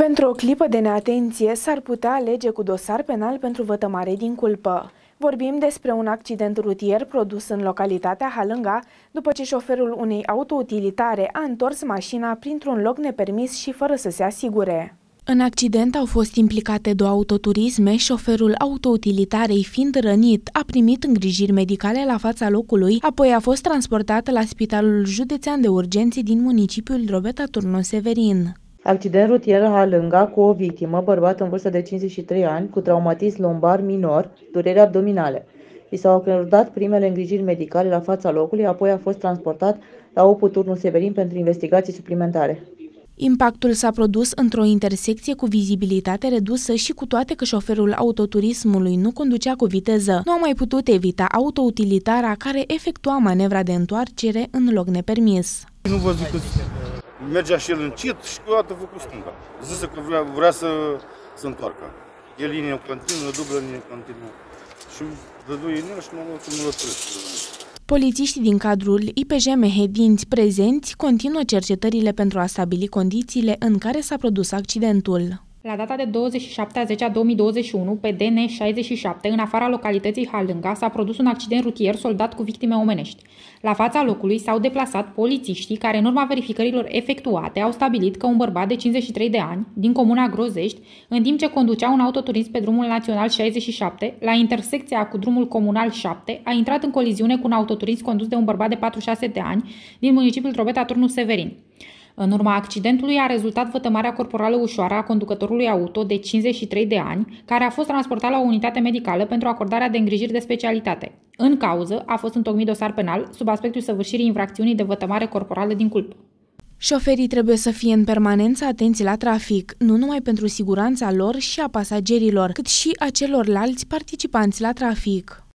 Pentru o clipă de neatenție, s-ar putea alege cu dosar penal pentru vătămare din culpă. Vorbim despre un accident rutier produs în localitatea Halânga, după ce șoferul unei autoutilitare a întors mașina printr-un loc nepermis și fără să se asigure. În accident au fost implicate 2 autoturisme, șoferul autoutilitarei fiind rănit a primit îngrijiri medicale la fața locului, apoi a fost transportat la Spitalul Județean de Urgențe din municipiul Drobeta Turnu Severin. Accident rutier în Halânga cu o victimă, bărbat în vârstă de 53 ani, cu traumatism lombar minor, dureri abdominale. I s-au acordat primele îngrijiri medicale la fața locului, apoi a fost transportat la OPU Turnu Severin pentru investigații suplimentare. Impactul s-a produs într-o intersecție cu vizibilitate redusă și cu toate că șoferul autoturismului nu conducea cu viteză, nu a mai putut evita autoutilitara care efectua manevra de întoarcere în loc nepermis. Nu văzut că mergea și el încet și deodată a făcut stânga. Zise că vrea să se întoarcă. E linie continuă, dublă linie continuă. Și dădui în el și mă lăturesc. Polițiștii din cadrul IPJ Mehedinți prezenți continuă cercetările pentru a stabili condițiile în care s-a produs accidentul. La data de 27/10/2021, pe DN67, în afara localității Halânga, s-a produs un accident rutier soldat cu victime omenești. La fața locului s-au deplasat polițiștii care, în urma verificărilor efectuate, au stabilit că un bărbat de 53 de ani, din comuna Grozești, în timp ce conducea un autoturism pe drumul național 67, la intersecția cu drumul comunal 7, a intrat în coliziune cu un autoturism condus de un bărbat de 46 de ani, din municipiul Drobeta Turnu Severin. În urma accidentului a rezultat vătămarea corporală ușoară a conducătorului auto de 53 de ani, care a fost transportat la o unitate medicală pentru acordarea de îngrijiri de specialitate. În cauză a fost întocmit dosar penal sub aspectul săvârșirii infracțiunii de vătămare corporală din culpă. Șoferii trebuie să fie în permanență atenți la trafic, nu numai pentru siguranța lor și a pasagerilor, cât și a celorlalți participanți la trafic.